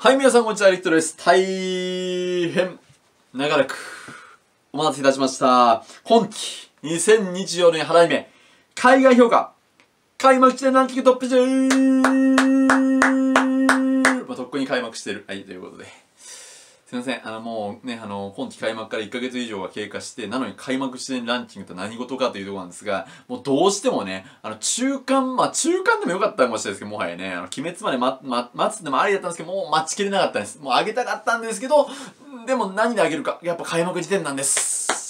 はい、皆さんこんにちは、リクトです。大変長らくお待たせいたしました。今期2024年春アニメ海外評価開幕地点ランキングトップ10、とっくに開幕してる。はい、ということで。すいません。もうね、今期開幕から1ヶ月以上が経過して、なのに開幕地点ランキングと何事かというところなんですが、もうどうしてもね、中間でもよかったかもしれないですけど、もはやね、鬼滅まで待つでもありだったんですけど、もう待ちきれなかったんです。もう上げたかったんですけど、でも何で上げるか、やっぱ開幕時点なんです。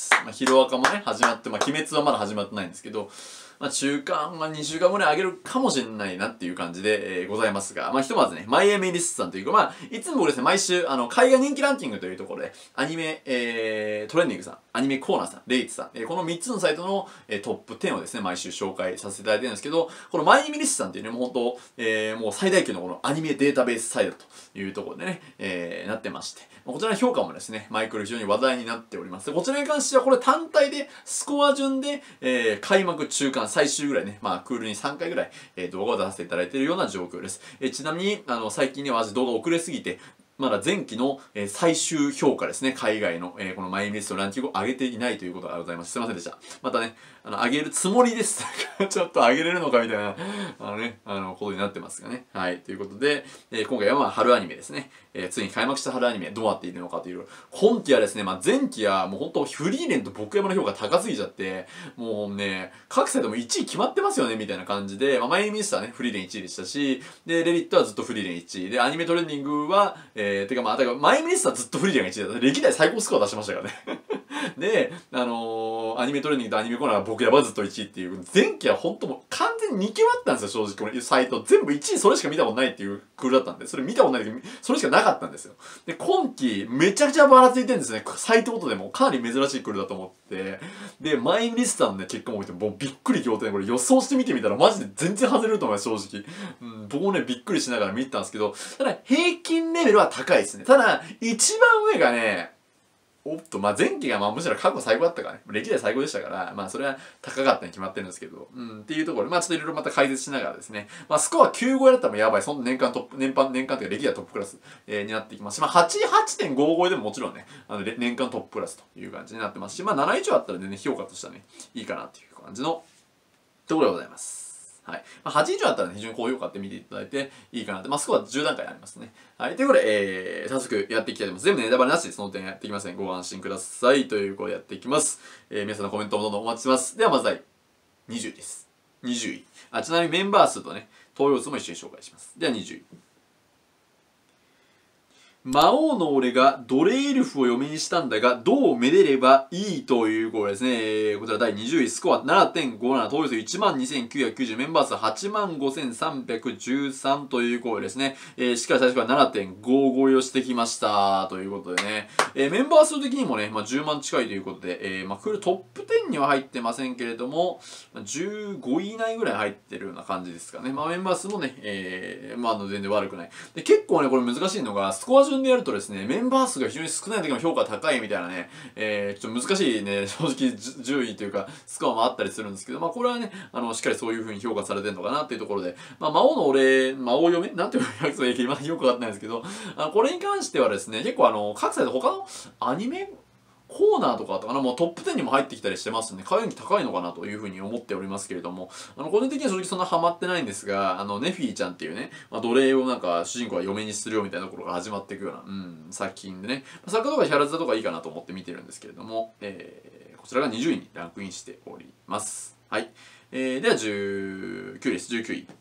ヒロアカもね、始まって、鬼滅はまだ始まってないんですけど、中間が2週間ぐらい上げるかもしれないなっていう感じで、ございますが、ひとまずね、マイエミリスさんというか、いつも僕ですね、毎週、海外人気ランキングというところで、アニメ、トレンディングさん、アニメコーナーさん、レイツさん、この3つのサイトの、トップ10をですね、毎週紹介させていただいてるんですけど、このマイエミリスさんっていうね、もう本当、もう最大級のこのアニメデータベースサイトというところでね、なってまして、こちらの評価もですね、マイクル非常に話題になっております。こちらに関してはこれ単体で、スコア順で、開幕、中間、最終ぐらいね、クールに3回ぐらい、動画を出させていただいているような状況です。ちなみに、最近ね、私動画遅れすぎて、まだ前期の最終評価ですね、海外のこのマイリストランキングを上げていないということがございます。すいませんでした。またね、上げるつもりです。ちょっと上げれるのかみたいな、ことになってますがね。はい。ということで、今回は春アニメですね。ついに開幕した春アニメどうなっているのかという。今期はですね、前期はもう本当フリーレンと僕山の評価高すぎちゃって、もうね、各サイトも1位決まってますよね、みたいな感じで、マイミスターね、フリーレン1位でしたし、で、レディットはずっとフリーレン1位。で、アニメトレンディングは、てかマイミニスターずっとフリーレンが1位だった。歴代最高スコア出しましたからね。で、アニメトレーニングとアニメコーナーが僕やばずっと1位っていう、前期は本当もう完全に2級あったんですよ、正直。これ、サイト。全部1位それしか見たことないっていうクールだったんで、それ見たことないけど、それしかなかったんですよ。で、今期、めちゃくちゃばらついてるんですね。サイトごとでもかなり珍しいクールだと思って。で、マイリスターのね、結果も見て、もうびっくり仰天。これ予想して見てみたら、マジで全然外れると思います、正直。僕もね、びっくりしながら見てたんですけど、ただ、平均レベルは高いですね。ただ、一番上がね、前期がむしろ過去最高だったからね。歴代最高でしたから、それは高かったに決まってるんですけど、っていうところで、ちょっといろいろまた解説しながらですね、スコア9超えだったらやばい、そんな年間というか歴代トップクラス、になっていきますし、8.5超えでももちろんね、年間トップクラスという感じになってますし、7以上あったらね、評価としてはね、いいかなっていう感じのところでございます。はい。8以上だったらね、非常に高評価って見ていただいていいかなって。スコア10段階ありますね。はい。ということで、早速やっていきたいと思います。全部ネタバレなしでその点やっていきますので、ご安心ください。ということでやっていきます。皆さんのコメントもどんどんお待ちしてます。では、まず第20位です。20位。ちなみにメンバー数とね、投票数も一緒に紹介します。では、20位。魔王の俺がドレイルフを嫁にしたんだが、どうめでればいいということですね。こちら第20位、スコア 7.57、投票数 12,990、メンバー数 85,313 ということですね。しっかり最初から 7.55 をしてきました。ということでね。メンバー数的にもね、10万近いということで、クールトップ10には入ってませんけれども、15位以内ぐらい入ってるような感じですかね。メンバー数もね、全然悪くない。で、結構ね、これ難しいのが、スコア順でやるとですね、メンバー数が非常に少ない時も評価高いみたいなね、ちょっと難しいね、正直順位というか、スコアもあったりするんですけど、これはね、しっかりそういう風に評価されてるのかなっていうところで、魔王嫁なんていう訳す今よくわかってないんですけど、これに関してはですね、結構各サイト他のアニメコーナーとかもうトップ10にも入ってきたりしてますんで、開運気高いのかなというふうに思っておりますけれども、個人的には正直そんなハマってないんですが、ネフィーちゃんっていうね、奴隷をなんか主人公は嫁にするよみたいなところが始まっていくような、作品でね、作家とかキャラズとかいいかなと思って見てるんですけれども、こちらが20位にランクインしております。はい。では19位です。19位。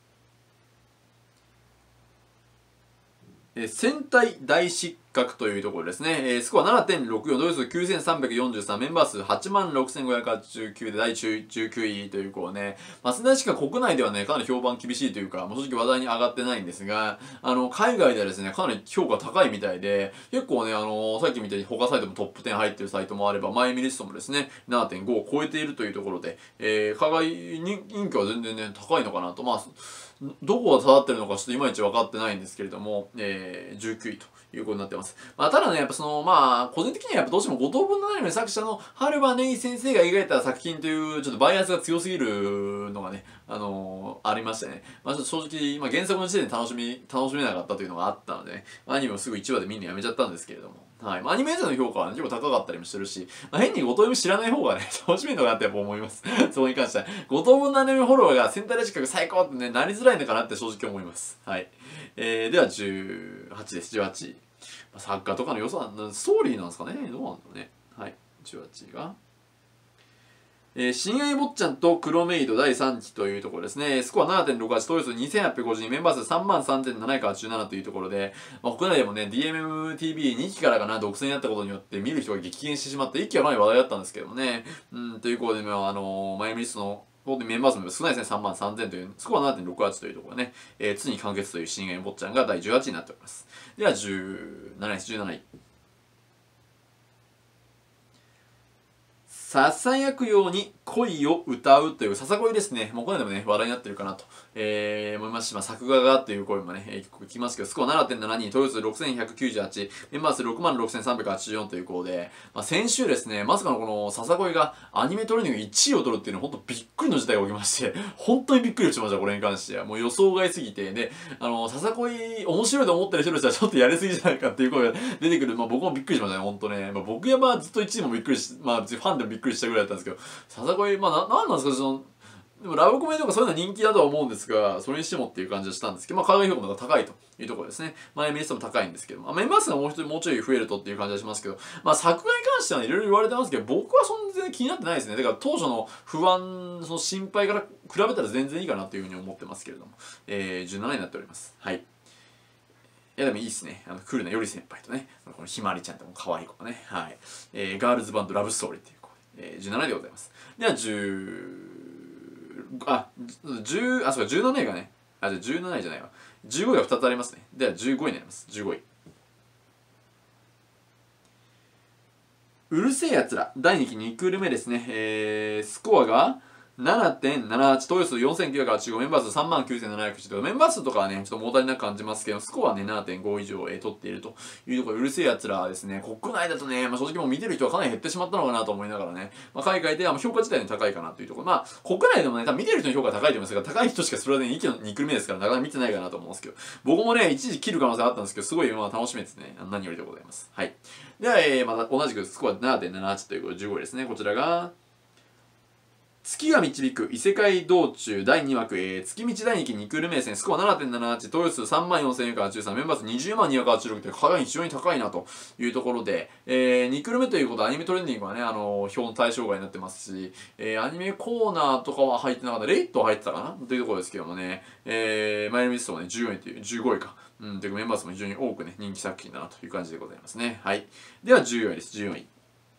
戦隊大失格というところですね。スコア 7.64、同数9343、メンバー数 86,589 で第19位というこうね、戦隊失格国内ではね、かなり評判厳しいというか、正直話題に上がってないんですが、海外ではですね、かなり評価高いみたいで、結構ね、さっきみたいに他サイトもトップ10入ってるサイトもあれば、マイミリストもですね、7.5 を超えているというところで、海外人気は全然ね、高いのかなと、どこが下がってるのかちょっといまいち分かってないんですけれども、19位ということになってます。 。まあ、ただね、やっぱ個人的にはやっぱどうしても五等分のアニメの作者の春場ねぎ先生が描いた作品という、ちょっとバイアスが強すぎるのがね、ありましてね。まあ、ちょっと正直、まあ、原作の時点で楽しめなかったというのがあったので、ね、アニメをすぐ1話で見るのやめちゃったんですけれども。はい。まあ、アニメーションの評価は、ね、結構高かったりもしてるし、まあ、変に五等分知らない方がね、楽しめるのかなってやっぱ思います。そこに関しては。五等分のアニメフォロワーがセンターラジカが最高ってね、なりづらいのかなって正直思います。はい。では18です。18。まあ、サッカーとかの良さ、ストーリーなんですかね。どうなんだろうね。はい。18が。親愛坊ちゃんと黒メイド第3期というところですね。スコア 7.68、投票数2852、メンバー数33,787というところで、まあ、国内でもね、DMMTV2 期からかな、独占になったことによって見る人が激減してしまって、1期はかなり話題だったんですけどもね。ということで、マイメリストのメンバー数も少ないですね、33,000という、スコア 7.68 というところでね、ついに完結という親愛坊ちゃんが第18位になっております。では17位です、17位。ささやくように恋を歌うというささ恋ですね。もうこれでもね、話題になってるかなと、思いますし、まあ、作画がっていう声もね、結構聞きますけど、スコア 7.72、投票数6198、メンバー数66,384ということで、まあ、先週ですね、まさかのこのささ恋がアニメトレーニング1位を取るっていうのは本当びっくりの事態が起きまして、本当にびっくりしました、これに関しては。もう予想外すぎて、で、ささ恋面白いと思ってる人としてはちょっとやりすぎじゃないかっていう声が出てくる。まあ僕もびっくりしましたね、本当ね。まあ僕やずっと1位もびっくりし、まあファンでもびっくりしたぐらいだったんですけど、ささ恋、まあなんですか、でもラブコメとかそういうのは人気だとは思うんですが、それにしてもっていう感じがしたんですけど、まあ海外評価が高いというところですね。前メリストも高いんですけど、まあ、メンバー数がもうちょい増えるとっていう感じがしますけど、まあ作画に関してはいろいろ言われてますけど、僕はそんな全然気になってないですね。だから当初の不安、その心配から比べたら全然いいかなというふうに思ってますけれども、17位になっております。はい。いやでもいいですね。クールなより先輩とね、このひまわりちゃんとも可愛い子がね、はい。ガールズバンドラブストーリーっていう子、17位でございます。ではそうか、17位がね、じゃあ17位じゃないわ。15位が2つありますね。では15位になります。15位。うるせえやつら、第2期2クール目ですね。スコアが、7.78、投票数4,985、メンバー数39,701と、メンバー数とかはね、ちょっと物足りなく感じますけど、スコアはね、7.5以上、取っているというところで、うるせえ奴らはですね、国内だとね、まあ、正直もう見てる人はかなり減ってしまったのかなと思いながらね、まあ、海外では評価自体に高いかなというところ、まあ、国内でもね、多分見てる人の評価が高いと思いますが、高い人しかそれはね、2期の2クール目ですから、なかなか見てないかなと思うんですけど、僕もね、一時切る可能性あったんですけど、すごいまあ楽しみですね。何よりでございます。はい。では、また同じくスコア7.78ということで15位ですね。こちらが、月が導く異世界道中第2枠、月道第2期2クール目ですね。スコア 7.78、投票数34,483、メンバー数20万286というかなり非常に高いなというところで、2クール目ということはアニメトレンディングはね、表の対象外になってますし、アニメコーナーとかは入ってなかった、レイトは入ってたかなというところですけどもね、マイルミストはね、14位という、15位か。というメンバー数も非常に多くね、人気作品だなという感じでございますね。はい。では14位です。14位。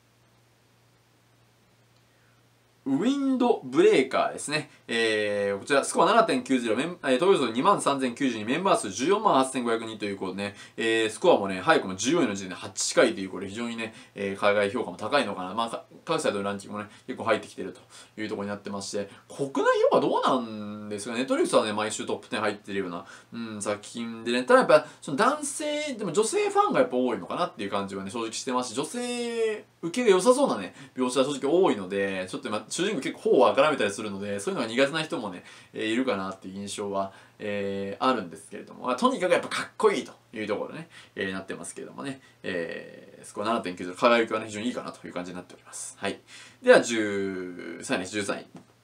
ウィンドブレーカーですね。こちら、スコア 7.90、投票数23,092、メンバー数148,502ということでね、スコアもね、早くも14位の時点で8近いという、これ非常にね、海外評価も高いのかな。まあ、各サイトのランキングもね、結構入ってきてるというところになってまして、国内評価どうなんですかね。ネットフリックスはね、毎週トップ10入ってるような、作品でね、ただやっぱ、その男性、でも女性ファンがやっぱ多いのかなっていう感じはね、正直してますし、女性受けが良さそうなね、描写は正直多いので、ちょっと主人公結構頬をあからめたりするので、そういうのが苦手な人もね、いるかなっていう印象は、あるんですけれども、まあ、とにかくやっぱかっこいいというところでね、なってますけれどもね、スコア 7.90、輝きはね、非常にいいかなという感じになっております。はい。では、13位です、13位。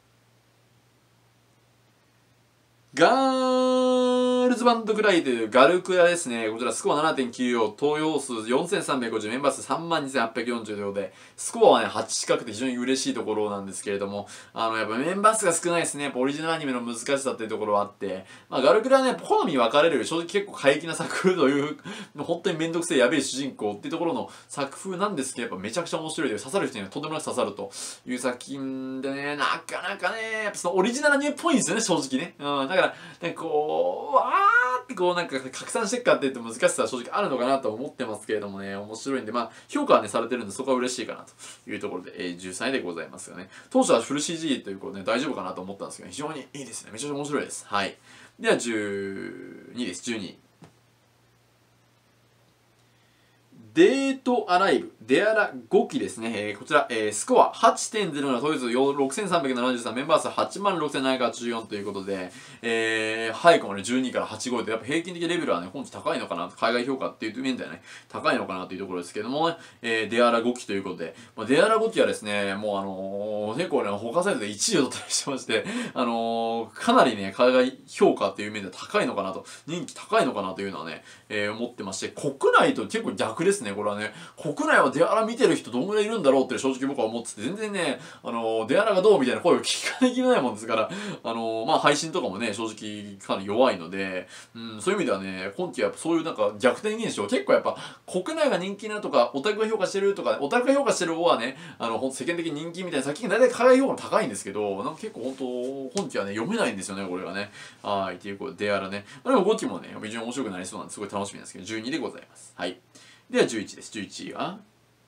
ガールズバンドクライというガルクラですね。こちらスコア 7.94、投票数4350、メンバー数32,840ということで、スコアはね、8近くて非常に嬉しいところなんですけれども、やっぱメンバー数が少ないですね。やっぱオリジナルアニメの難しさっていうところはあって、まあ、ガルクラはね、好み分かれる、正直結構過激な作風という、本当にめんどくせえやべえ主人公っていうところの作風なんですけど、やっぱめちゃくちゃ面白いで、刺さる人にはとんでもなく刺さるという作品でね、なかなかね、やっぱそのオリジナルアニメっぽいんですよね、正直ね。だから、なんかこう、わーってこうなんか拡散していくかって言って難しさは正直あるのかなと思ってますけれどもね、面白いんで、まあ評価はね、されてるんでそこは嬉しいかなというところで、13位でございますよね。当初はフル CG ということで、ね、大丈夫かなと思ったんですけど、非常にいいですね。めちゃくちゃ面白いです。はい。では12です。12位。 デートアライブ、デアラ5期ですね。こちら、スコア 8.0 のトイズ6373、メンバー数86,784ということで、ハイコもね、12から85で、やっぱ平均的レベルはね、今季高いのかな、海外評価っていう面ではね、高いのかなというところですけども、デアラ5期ということで、デアラ5期はですね、もう結構ね、他サイトで1位を取ったりしてまして、かなりね、海外評価っていう面では高いのかなと、人気高いのかなというのはね、思ってまして、国内と結構逆ですね、これはね。国内はデアラ見てる人どんぐらいいるんだろうって正直僕は思ってて、全然ね、デアラがどうみたいな声を聞かないきれないもんですから、配信とかもね、正直かなり弱いので、そういう意味ではね、今期はやっぱそういうなんか逆転現象、結構やっぱ国内が人気なとか、オタクが評価してるとか、オタクが評価してる方はね、世間的に人気みたいな、さっき大体海外評価も高いんですけど、なんか結構本当、今期はね、読めないんですよね、これがね。はい、っていうことで、デアラね。でも5期もね、非常に面白くなりそうなんで、すごい楽しみなんですけど、12でございます。はい。では11です。11位は、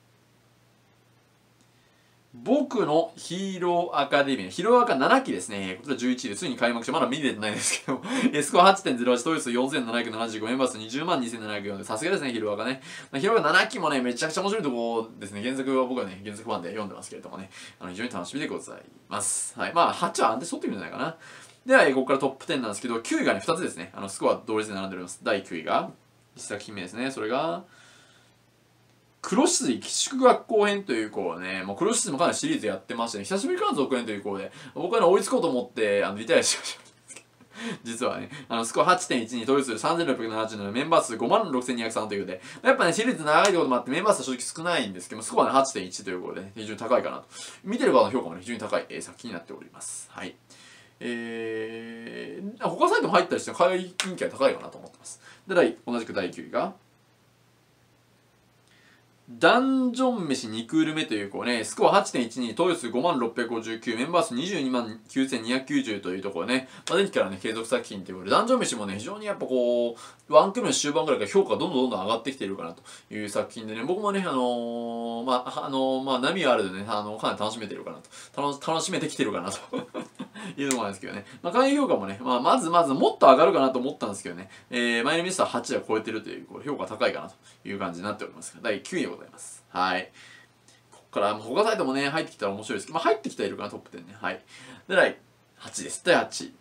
僕のヒーローアカデミー、ヒーローアカ7期ですね。こちら11位で、ついに開幕して、まだ見れてないんですけど、スコア 8.08、トイ数4775、メンバー数202,704で、さすがですね、ヒーローアカね。ヒーローアカ7期もね、めちゃくちゃ面白いところですね。原作は僕はね、原作ファンで読んでますけれどもね、非常に楽しみでございます。はい。8は安定しとってるんじゃないかな。では、ここからトップ10なんですけど、9位がね、2つですね。スコア同率で並んでおります。第9位が、1作品目ですね。それが、黒執事寄宿学校編という子はね、もう黒執事もかなりシリーズやってましてね、久しぶりからの続編という子で、僕はね、追いつこうと思って、リタイアしました。実はね、スコア 8.1 に統一する3677メンバー数56,203ということで、やっぱね、シリーズ長いということもあって、メンバー数は正直少ないんですけども、スコアね、8.1 ということで、ね、非常に高いかなと。見てる方の評価もね、非常に高い、作品になっております。はい。他サイトも入ったりして、海外人気は高いかなと思ってます。で、同じく第9位が、ダンジョン飯2クール目というこうね、スコア 8.12、投与数56,659、メンバー数229,290というところね、前期からね、継続作品ということで、ダンジョン飯もね、非常にやっぱこう、ワンクールの終盤ぐらいから評価がどんどん上がってきているかなという作品でね、僕もね、波があるでね、かなり楽しめてるかなと。楽しめてきてるかなと。いうところなんですけどね。海外評価もね、まずもっと上がるかなと思ったんですけどね、前のミスは8は超えてるという、こう評価高いかなという感じになっておりますが、第9位でございます。はい。ここから、他サイトもね、入ってきたら面白いですけど、入ってきているかな、トップ10ね。はい。で、第8位です。第8位。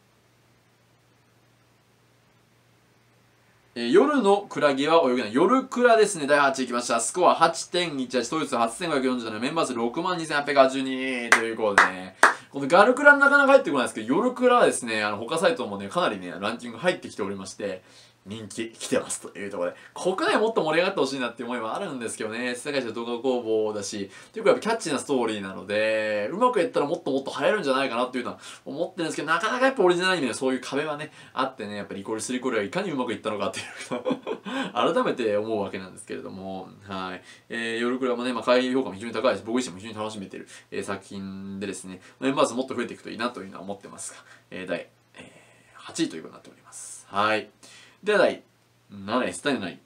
夜のクラゲは泳げない。夜クラですね。第8位きました。スコア 8.18、統一8547、メンバー数62,882ということでね。このガルクラなかなか入ってこないですけど、夜クラはですね、他サイトもね、かなりね、ランキング入ってきておりまして、人気来てますというところで、国内もっと盛り上がってほしいなっていう思いはあるんですけどね、世界一の動画工房だし、結構やっぱキャッチーなストーリーなので、うまくやったらもっともっと流行るんじゃないかなっていうのは思ってるんですけど、なかなかやっぱオリジナルアニメのそういう壁はね、あってね、やっぱりリコリスリコリがいかにうまくいったのかっていうのを改めて思うわけなんですけれども、はい。夜クラもね、海外評価も非常に高いし、僕自身も非常に楽しめてる、作品でですね、メンバー数もっと増えていくといいなというのは思ってますが、第、8位ということになっております。はい。では第7位です。第7位。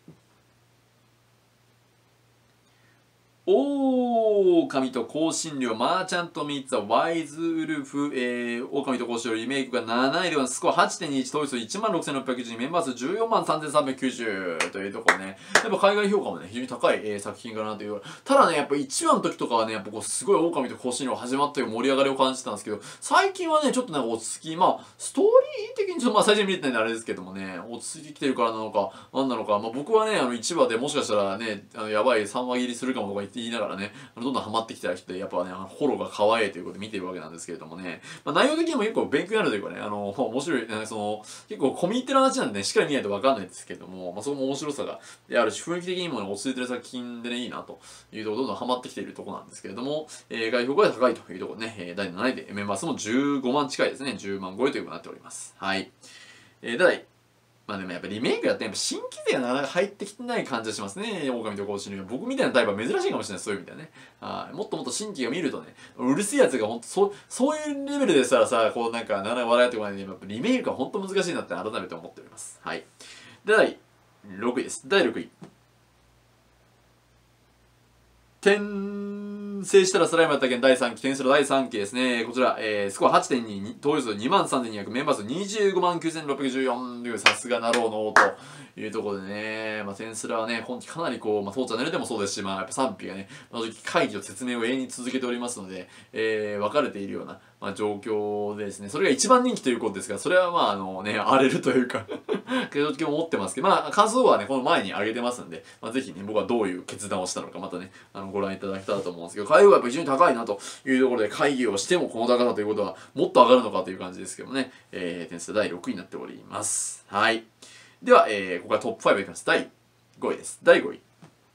狼と香辛料、マーチャントミーツァ、ワイズウルフ、狼と香辛料リメイクが7位ではスコア 8.21、統一16,612、メンバー数143,390というところね。やっぱ海外評価もね、非常に高い、作品かなという。ただね、やっぱ1話の時とかはね、やっぱこうすごい狼と香辛料始まったよ盛り上がりを感じてたんですけど、最近はね、ちょっとなんか落ち着き、ストーリー的にちょっと最初に見れてないんであれですけどもね、落ち着いてきてるからなのか、何なのか、僕はね、1話でもしかしたらね、やばい3話切りするかもとか言いながらね、どんどんハマってきた人で、やっぱね、フォローが可愛いということで見てるわけなんですけれどもね、内容的にも結構勉強になるというかね、面白い、結構込み入ってる話なんでね、しっかり見ないとわかんないですけども、そこも面白さがあるし、雰囲気的にもね、落ち着いてる作品でね、いいなというところ、どんどんハマってきているところなんですけれども、外評価が高いというところでね、第7位で、メンバー数も15万近いですね、10万超えということになっております。はい。第でもやっぱリメイクやってやっぱ新規勢がなかなか入ってきてない感じがしますね。狼と甲子園。僕みたいなタイプは珍しいかもしれない。そういう意味ではね。もっともっと新規が見るとね、うるせえやつがほんとそういうレベルでしたらさ、こうなんかなかなか笑いってこないんで、やっぱリメイクはほんと難しいなって改めて思っております。はい。で、第6位です。第6位。てん制したらスライムやったけん第3期、転スラ第3期ですね。こちら、スコア 8.2、投票数23,200、メンバー数259,614というさすがなろうのというところでね、転スラはね、今期かなりこう、当チャンネルでもそうですし、やっぱ賛否がね、正直会議の説明を永遠に続けておりますので、分かれているような、状況でですね、それが一番人気ということですが、それは荒れるというか正直思ってますけど、感想はね、この前に上げてますんで、ぜひね、僕はどういう決断をしたのか、またね、ご覧いただけたらと思うんですけど、会議がやっぱ非常に高いなというところで、会議をしてもこの高さということは、もっと上がるのかという感じですけどね、点数第6位になっております。はい。では、ここからトップ5いきます。第5位です。第5位。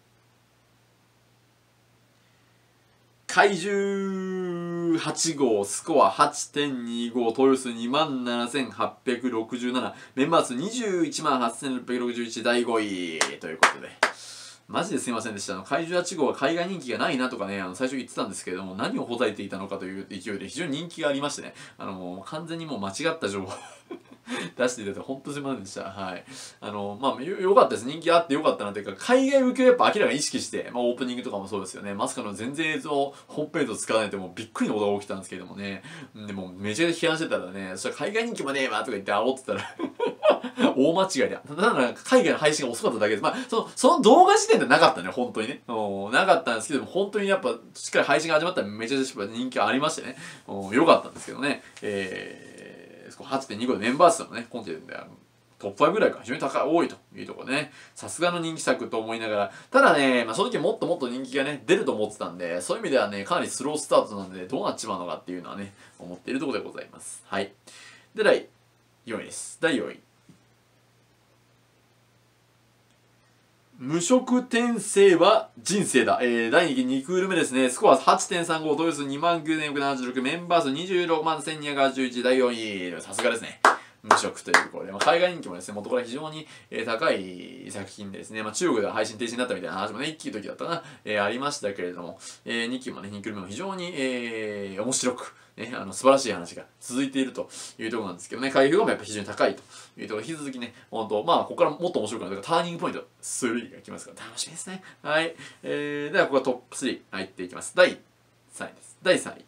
怪獣8号、スコア 8.25、投票数27,867、メンバー数218,661、第5位ということで。マジですいませんでした。怪獣8号は海外人気がないなとかね、最初言ってたんですけれども、何をほざいていたのかという勢いで非常に人気がありましてね、完全にもう間違った情報出していただいて本当すいませんでした。はい。よかったです。人気あってよかったなというか、海外受けをやっぱ明らかに意識して、オープニングとかもそうですよね。まさかの全然映像、ホームページを使わないともうびっくりのことが起きたんですけれどもね。でもめちゃくちゃ批判してたらね、そしたら海外人気もねえわとか言って煽ってたら大間違いで。ただ海外の配信が遅かっただけです。その動画時点でなかったね、本当にね。なかったんですけども、本当にやっぱしっかり配信が始まったらめちゃくちゃ人気ありましてね。よかったんですけどね。8.25 でメンバー数もね、今期でトップ5ぐらいか非常に多いというところでね、さすがの人気作と思いながら、ただね、正直もっともっと人気がね、出ると思ってたんで、そういう意味ではね、かなりスロースタートなんで、どうなっちまうのかっていうのはね、思っているところでございます。はい。で、第4位です。第4位。無色転生は人生だ。第2期2クール目ですね。スコア 8.35、投票数29,476、メンバー数261,281、第4位。さすがですね。無色ということで、海外人気もですね、元から非常に、高い作品でですね、中国では配信停止になったみたいな話もね、1期の時だったかな、ありましたけれども、2期もね、2クール目も非常に、面白く、ね、素晴らしい話が続いているというところなんですけどね、回復がやっぱ非常に高いというところで、引き続きね、本当ここからもっと面白くなるターニングポイント3が来ますから楽しみですね。はい。では、ここはトップ3入っていきます。第3位です。第3位。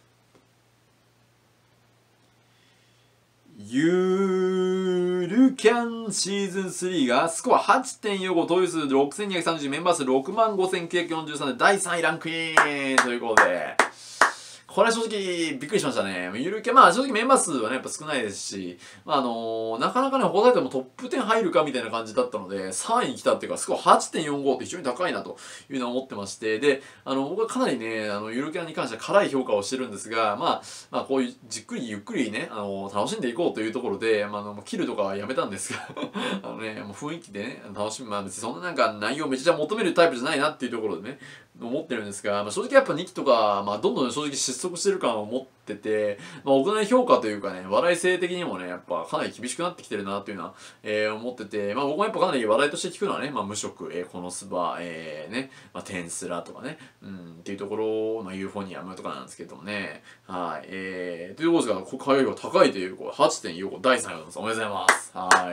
ゆるキャンシーズン3がスコア 8.45、投票数6,230、メンバー数65,943で第3位ランクインということで、これは正直びっくりしましたね。ゆるキャン、正直メンバー数はね、やっぱ少ないですし、なかなかね、ほざいてもトップ10入るかみたいな感じだったので、3位に来たっていうか、スコア 8.45 って非常に高いなというのは思ってまして、で、僕はかなりね、ゆるキャンに関しては辛い評価をしてるんですが、こういうじっくりゆっくりね、楽しんでいこうというところで、切るとかはやめたんですが、もう雰囲気でね、楽しむ、別にそんななんか内容めちゃくちゃ求めるタイプじゃないなっていうところでね、思ってるんですが、正直やっぱ2期とか、どんどん正直失速してる感を持ってて、行い評価というかね、笑い性的にもね、やっぱかなり厳しくなってきてるなっていうのは、思ってて、僕もやっぱかなり笑いとして聞くのはね、無色、このスバ、ね、テンスラとかね、っていうところ、ユーフォニアムとかなんですけどもね、はい、というところですが、海外が高いという、8.45、第3位です。おめでとうございます。はい。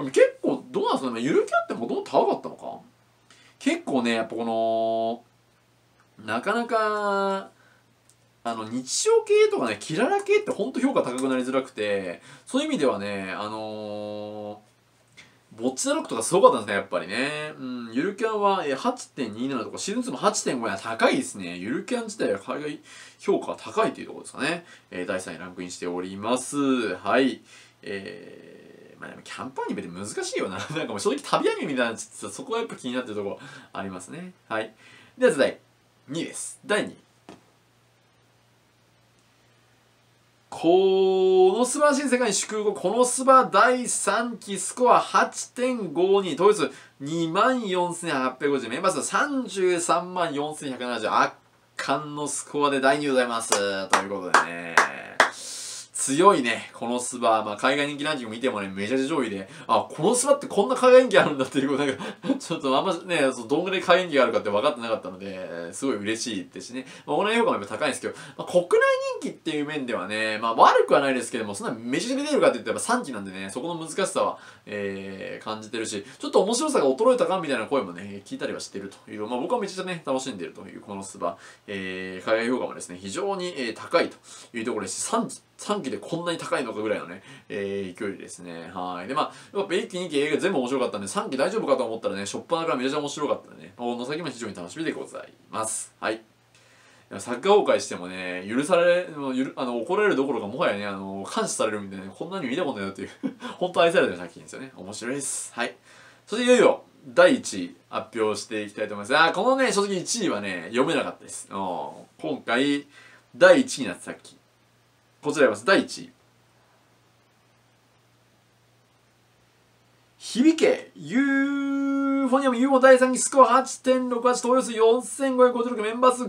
結構、どうなんですかね、ゆるキャンってもともと高かったのか結構ね、やっぱこの、なかなか日常系とかねキララ系ってほんと評価高くなりづらくて、そういう意味ではねボッチザロックとかすごかったんですね、やっぱりね。ゆるキャンは 8.27 とかシーズン2も 8.5 や高いですね。ゆるキャン自体は海外評価が高いというところですかね。第3位ランクインしております。はい。でもキャンプアニメって難しいよな。なんかもう正直旅アニメみたいなそこがやっぱ気になってるところありますね。はい。では第2位です。第2位。この素晴らしい世界に祝福、このスバ第3期スコア 8.52、投票数24,850、メンバー数33,4,170、圧巻のスコアで第2位でございます。ということでね。 強いね、このスバ。まあ、海外人気ランキング見てもね、めちゃくちゃ上位で、あ、このスバってこんな海外人気あるんだっていう、なんかちょっとあんまね、どんぐらい海外人気があるかって分かってなかったので、すごい嬉しいですしね。まあ、オンライン評価もやっぱ高いんですけど、まあ、国内人気っていう面ではね、まあ、悪くはないですけども、そんなめちゃくちゃ出てるかって言ったら3期なんでね、そこの難しさは、感じてるし、ちょっと面白さが衰えたかみたいな声もね、聞いたりはしてるという、まあ、僕はめちゃくちゃね、楽しんでるというこのスバ、海外評価もですね、非常に、高いというところですし、3期でこんなに高いのかぐらいのね、勢いですね。はい。で、まあ、やっぱ1期、2期映画全部面白かったんで、3期大丈夫かと思ったらね、しょっぱなからめちゃくちゃ面白かったんでね、この先も非常に楽しみでございます。はい。サッカー崩壊してもね、怒られるどころかもはやね、感謝されるみたいな、こんなに見たことないなという本当愛されてる作品ですよね。面白いです。はい。そしていよいよ、第1位発表していきたいと思います。このね、正直1位はね、読めなかったです。今回、第1位になってさっき。こちらあります。第1位。響けユーフォニアム UFO 第3期スコア 8.68 投票数4556メンバー数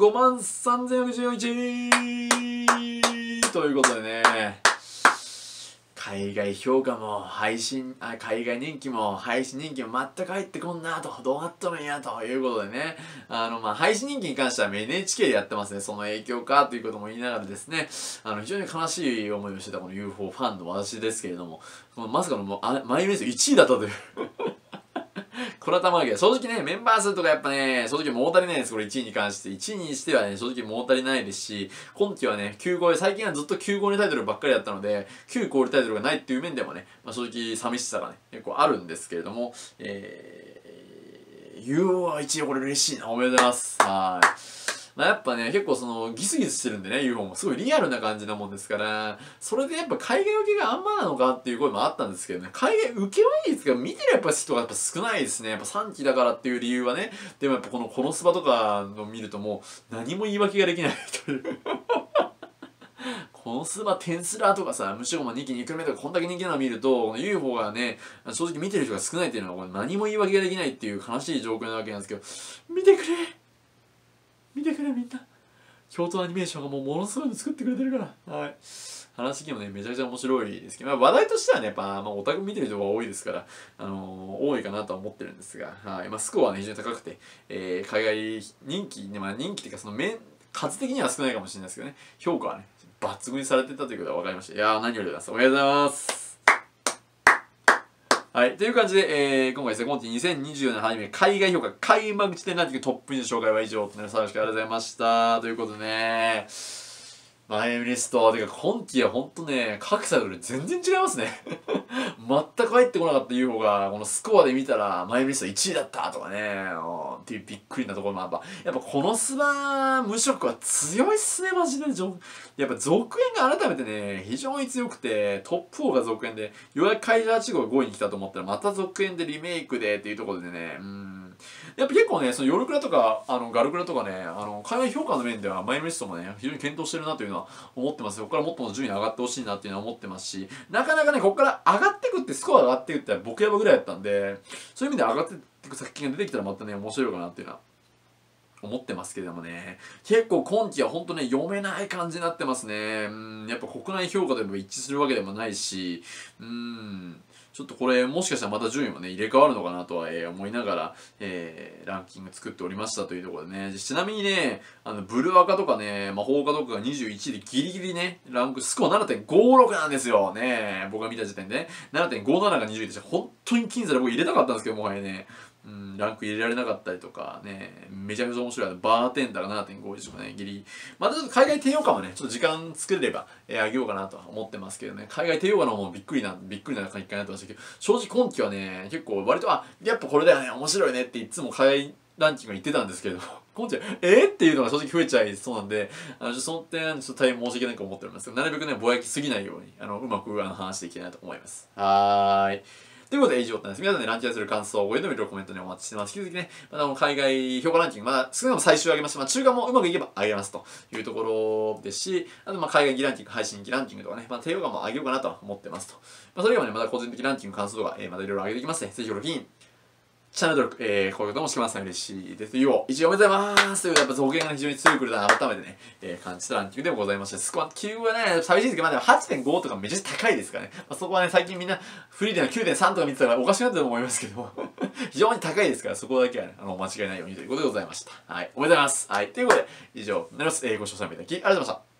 53,414ということでね、海外評価も海外人気も配信人気も全く入ってこんなと、どうなっとるんやということでね、まあ、配信人気に関しては NHK でやってますね。その影響かということも言いながらですね、非常に悲しい思いをしてたこの UFO ファンの私ですけれども、まさかのマイメース1位だったというこれはたまらけど、正直ね、メンバー数とかやっぱね、正直物足りないです。これ1位に関して。1位にしてはね、正直物足りないですし、今期はね、9号で、最近はずっと9号にタイトルばっかりだったので、9コールタイトルがないっていう面でもね、まあ、正直寂しさがね、結構あるんですけれども、UO は1位これ嬉しいな。おめでとうございます。はい。まあ、やっぱね、結構そのギスギスしてるんでね、UFO もすごいリアルな感じなもんですから、それでやっぱ海外受けがあんまなのかっていう声もあったんですけどね、海外受けはいいですけど、見てるやっぱ人がやっぱ少ないですね。やっぱ3期だからっていう理由はね、でもやっぱこのスバとかの見るともう何も言い訳ができないという。このスーパーテンスラーとかさ、むしろ2期2期目とかこんだけ人気なのを見ると、この UFO がね、正直見てる人が少ないっていうのは何も言い訳ができないっていう悲しい状況なわけなんですけど、見てくれ見てくれみんな。京都アニメーションがもうものすごいの作ってくれてるから。はい。話的にもね、めちゃくちゃ面白いですけど、まあ、話題としてはね、やっぱ、まあ、オタク見てる人が多いですから、多いかなとは思ってるんですが、はい。まあ、スコアはね、非常に高くて、海外人気、まあ、人気っていうか、数的には少ないかもしれないですけどね、評価はね、抜群にされてたということが分かりました。いやー、何よりでございます。おめでとうございます。はい。という感じで、今回ですね、今期2024年初め、海外評価、開幕時点ランキングトップ2の紹介は以上となります。ありがとうございました。ということでね、マイリスト、てか今期はほんとね、各サイトで全然違いますね。全く入ってこなかった UFO が、このスコアで見たら、マイリスト1位だったとかね、っていうびっくりなところもやっぱこのスバ無色は強いっすね、マジで。やっぱ続編が改めてね、非常に強くて、トップ4が続編で、ようやく怪獣8号が5位に来たと思ったら、また続編でリメイクでっていうところでね、やっぱ結構ね、そのヨルクラとか、ガルクラとかね、海外評価の面ではマイルリストもね、非常に検討してるなというのは思ってますよ。ここからもっともっと順位上がってほしいなっていうのは思ってますし、なかなかね、ここから上がってくって、スコア上がってくって僕やばぐらいだったんで、そういう意味で上がっていく作品が出てきたらまたね、面白いかなっていうのは思ってますけれどもね、結構今期は本当ね、読めない感じになってますね。やっぱ国内評価でも一致するわけでもないし、ちょっとこれもしかしたらまた順位もね入れ替わるのかなとは、思いながら、ランキング作っておりましたというところでね、ちなみにね、ブルアカとかね、魔法カとかが21でギリギリね、ランクスコア 7.56 なんですよね。僕が見た時点でね、7.57 が21でして、本当に僅差で僕入れたかったんですけど、もはやね、ランク入れられなかったりとかね、めちゃめちゃ面白いバーテンダーが 7.51 とかね、ギリ。またちょっと海外低評価もね、ちょっと時間作れれば、あげようかなとは思ってますけどね、海外低評価の方もびっくりな結果になってましたけど、正直今期はね、結構割と、やっぱこれだよね、面白いねっていつも海外ランキングが言ってたんですけれども、今期は、っていうのが正直増えちゃいそうなんで、その点、ちょっと大変申し訳ないと思っておりますけど、なるべくね、ぼやきすぎないように、うまく話していきたいなと思います。はーい。ということで以上なんです。皆さんね、ランキングする感想、ご意見のコメントにお待ちしてます。引き続きね、また海外評価ランキング、まだ少なくとも最終上げました。まあ、中間もうまくいけば上げますというところですし、あと海外ランキング、配信ランキングとかね、低評価も上げようかなと思ってますと。それ以外もね、また個人的ランキング、感想とか、またいろいろ上げていきますね。ぜひよろしく。 チャンネル登録、こういうこともしてますので嬉しいです。一応おめでとうございますということで、やっぱ造形が非常に強くくるな、改めてね、感じたランキングでもございました。スコア9はね、寂しいですけど、まあでも 8.5 とかめちゃくちゃ高いですからね。まあ、そこはね、最近みんなフリーでの 9.3 とか見てたらおかしくなったと思いますけども、非常に高いですから、そこだけはね、間違いないようにということでございました。はい、おめでとうございます。はい、ということで、以上になります。ご視聴いただきありがとうございました。